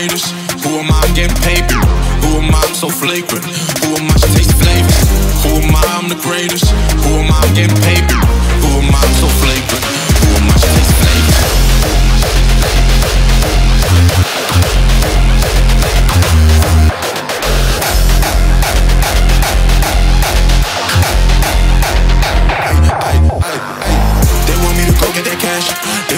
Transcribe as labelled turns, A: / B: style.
A: greatest? Who am I? I'm getting paper. Who am I? I'm so flagrant. Who am I? She tastes flavor. Who am I? I'm the greatest. Who am I? I'm getting paper. Who am I? I'm so flagrant. Who am I? She tastes flavor. They want me to go get that cash.